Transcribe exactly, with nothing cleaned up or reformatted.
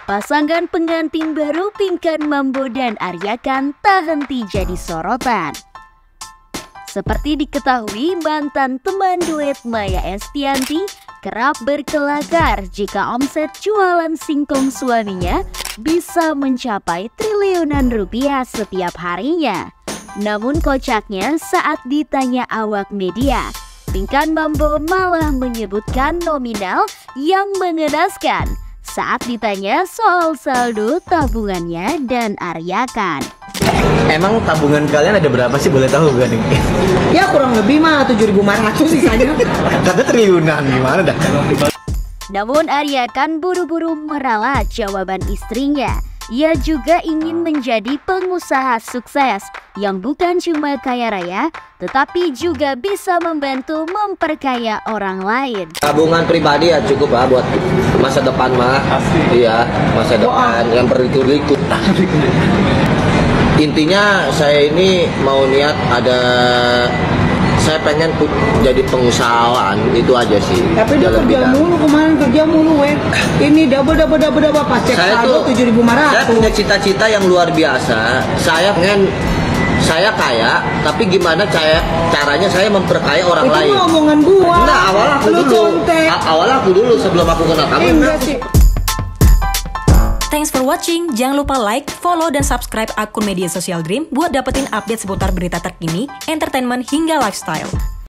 Pasangan pengantin baru Pinkan Mambo dan Arya Khan tak henti jadi sorotan. Seperti diketahui, mantan teman duet Maya Estianty kerap berkelakar jika omset jualan singkong suaminya bisa mencapai triliunan rupiah setiap harinya. Namun kocaknya saat ditanya awak media, Pinkan Mambo malah menyebutkan nominal yang mengenaskan saat ditanya soal saldo tabungannya dan Arya Khan. Emang tabungan kalian ada berapa sih, boleh tahu gak nih? Ya kurang lebih mah tujuh ribu lima ratus sisanya. Kata triliunan, gimana dah? Namun Arya Khan buru-buru meralat jawaban istrinya. Ia juga ingin menjadi pengusaha sukses yang bukan cuma kaya raya, tetapi juga bisa membantu memperkaya orang lain. Tabungan pribadi ya cukup lah buat masa depan mah. Iya, masa depan yang berikut-ikut. Intinya saya ini mau niat ada, saya pengen jadi pengusahaan, itu aja sih. Tapi dia kerja mulu kemarin, kerja mulu weh. Ini double double double double pas cek saldo tujuh ribu lima ratus. Saya punya cita-cita yang luar biasa. Saya pengen, saya kaya, tapi gimana saya caranya saya memperkaya orang itu lain. Itu omongan gua. Nah, awal aku Lu dulu. contek. Awal aku dulu sebelum aku kenal kamu. Enggak sih. Thanks for watching. Jangan lupa like, follow, dan subscribe akun media sosial Dream buat dapetin update seputar berita terkini, entertainment, hingga lifestyle.